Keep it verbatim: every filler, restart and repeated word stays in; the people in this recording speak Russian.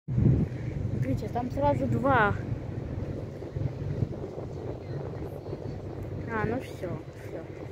Смотрите, там сразу два. А, ну все, все.